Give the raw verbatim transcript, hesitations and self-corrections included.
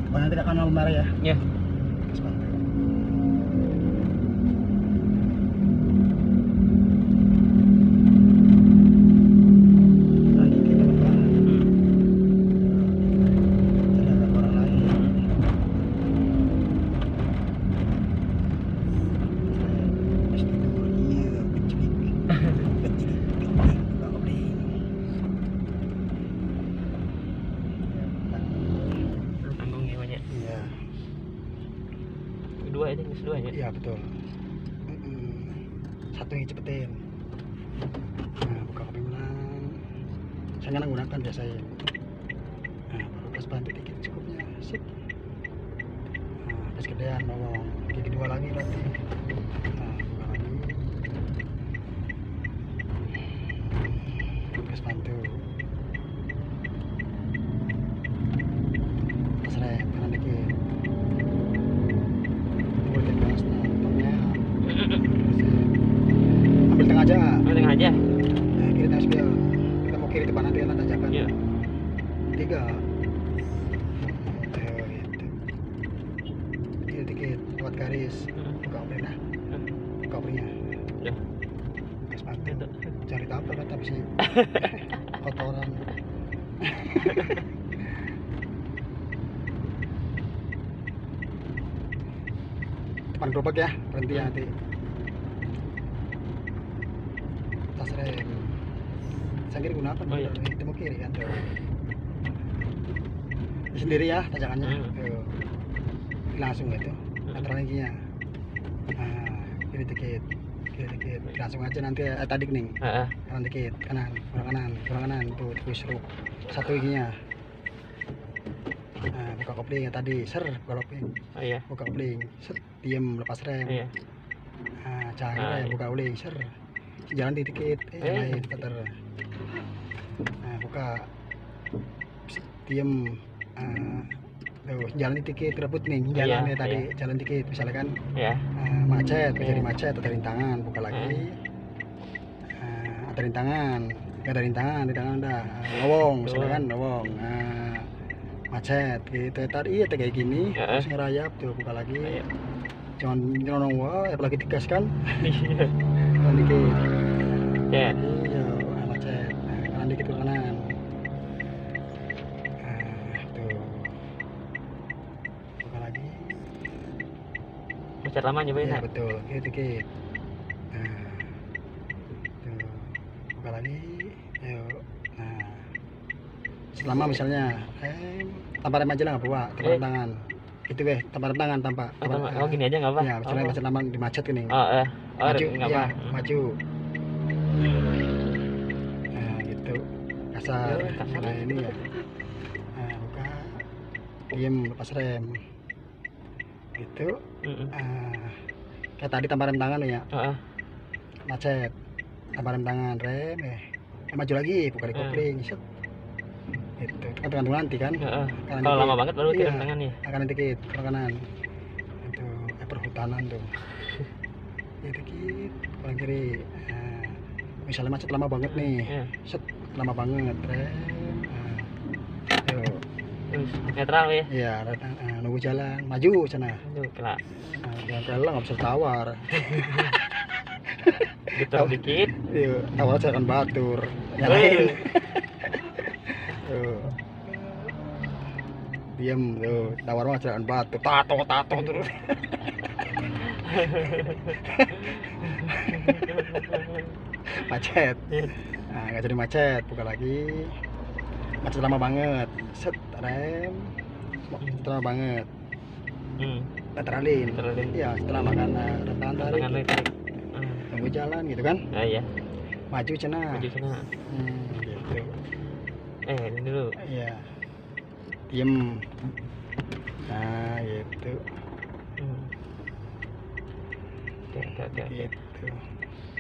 Pokoknya tidak kanal merah ya. Ya. Gas bantu. Nah, ini kita buka. Jadi ada orang lain. Saya tidur, iya, kecelik. Buka kopling. Tanggung ya banyak. Iya. Kedua ini kedua ya. Iya betul. Mm-mm. Satu yang cepetin. Nah, buka kopi menang. Saya nggak gunakan biasanya. Nah, baru gas bantu dikit cukupnya. Sip. Nah, gas gedean nolong. Gigi kedua lagi nanti. Nah, buka lagi. Gas bantu. Gas rem kanan dikit. Tunggu di gas. Nah, tengahnya. Ambil tengah aja. Ambil tengah aja. Nah, kiri tengah spion. Kita mau kiri depan nanti kan tanjakan. Iya. Tiga. Ayo, gitu. Kiri dikit, lewat garis. Hmm. Buka opernya dah. Hmm. Buka opernya. Ya. Gas bantu. Itu. Cari tabel kan tapi sih. Kotoran. Depan gerobak ya, berhenti ya nanti. Tas rem. Saya kiri gunakan. Oh, iya. Itu mau kiri kan tuh. Ini sendiri ya tanjakannya. Hmm. Tuh. Langsung gitu. Elektroniknya. Nah, kiri dikit. Kiri dikit. Langsung aja nanti eh, tadi nih. Heeh. Kanan dikit, kanan, kurang kanan, kurang kanan, tuh terus seruk satu giginya. Nah, buka kopling ya tadi, ser, buka kopling, Oh iya. buka kopling, set, diem, lepas rem. Iya. Nah, jangan Ah, rem, iya. buka kopling, ser, jalan dikit, eh, yang Eh. lain, puter. Nah, buka, set, diem, ah, tuh, jalan dikit, rebut nih, Iya, jalannya tadi, iya. jalan dikit, misalnya kan, Ya. ah, macet, Iya. jadi macet, atau rintangan, buka lagi. Nah, ada rintangan, nggak ada rintangan, rintangan udah lowong, misalkan lowong, nah, macet gitu. Tadi iya kayak gini, Ya. terus ngerayap tuh, buka lagi, Iya. jangan nyelonong wah, apalagi digas kan, Iya. kanan dikit, Ya. iya, ah, macet, nah, kanan dikit ke kanan, nah, tuh, buka lagi, Macet lama nyobain iya ya. betul, dikit dikit, nah, tuh, buka lagi, ayo, nah. Selama misalnya rem tanpa rem aja lah nggak bawa tanpa Eh. rem tangan gitu weh, tanpa rem tangan tanpa Oh, sama- oh gini aja nggak apa? ya misalnya Oh. macet lama di macet gini Oh, eh. Oh, maju nggak ya apa. maju nah gitu kasar Ya, kasar. nah ini ya nah buka diem lepas rem gitu Mm-mm. ah, kayak tadi tanpa rem tangan ya Heeh. macet tanpa rem tangan rem eh, eh maju lagi buka di Hmm. kopling set itu kan tergantung nanti kan. Heeh. Kanan Kalau dikit. lama banget baru kirim Iya. tangan ya. Kanan dikit ke kanan itu eh, perhutanan tuh ya dikit kanan kiri nah, misalnya macet lama banget nih Iya. set lama banget rem nah, yuk Terus netral ya. iya nah, nunggu jalan maju sana Aduh, kela. nah, jangan kalah nggak bisa tawar Getar dikit. yuk tawar jangan batur Wih. nyalain tuh diem tuh tawar mah jangan batur tato tato terus macet nah nggak jadi macet buka lagi macet lama banget set rem macet lama banget Hmm. netralin Netralin. iya setelah makan uh, rem tangan tarik Tangan tarik. Hmm. tunggu jalan gitu kan Ah iya. maju cina Maju sana. hmm, gitu Eh, ini dulu. iya diem nah gitu Hmm. Oke, oke, oke, oke. gitu